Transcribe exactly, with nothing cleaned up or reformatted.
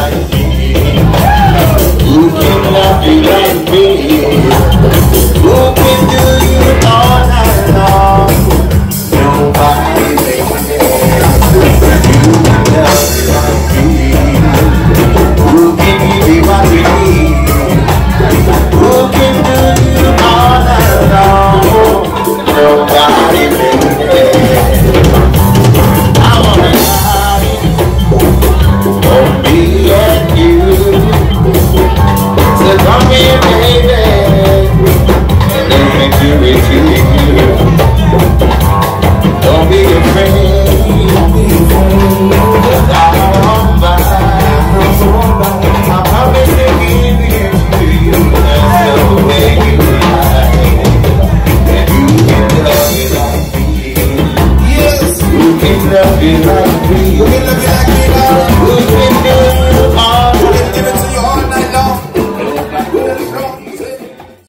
like me? Who can love you like me? Who can do you all night long? Nobody, baby. You can love me like me. Who can give me what we need? Who can do you all night long? Nobody, baby. I wanna lie for me and you. So come here, baby, and let me do it to you. Don't be afraid, cause I won't buy. I promise to give it to you just the way you like. And you can love me like me. Yes, you can love me like me.